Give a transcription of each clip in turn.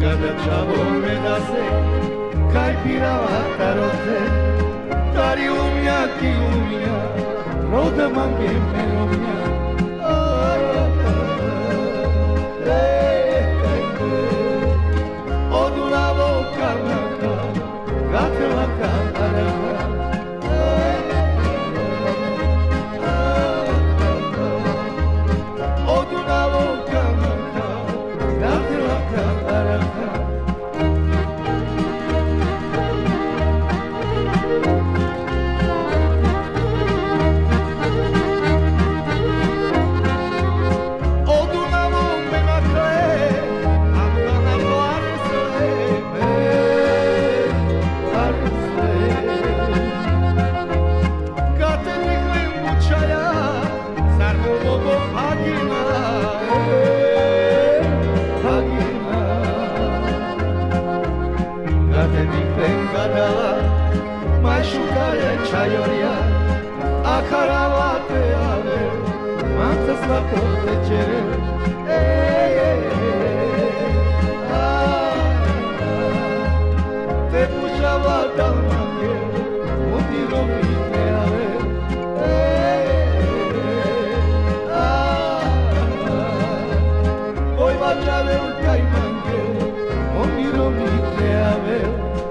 Kada čavo me da se kaj pirava tarote Tari umja ti umja Roda mange me romja Odu na voka maka Gatela kamaraka Odu na voka maka Gatela kamaraka Čajoria, a karavate ave, manta slatko tečere, te pušava dalmake, udiro mi te ave, oj vađave u kajmanke, udiro mi te ave.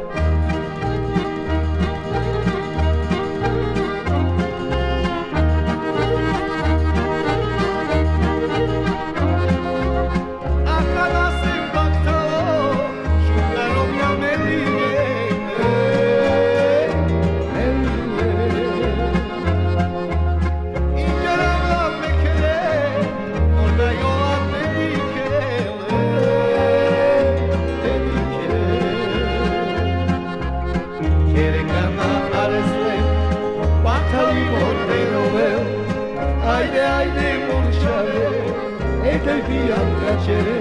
Haydi haydi murşave, ete bir kaçere.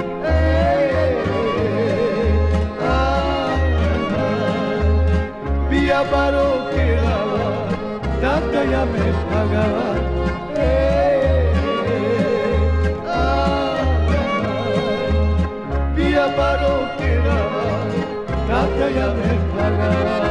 Via paro que lava, tanta ya me pagaba. Via paro que lava, tanta ya me pagaba.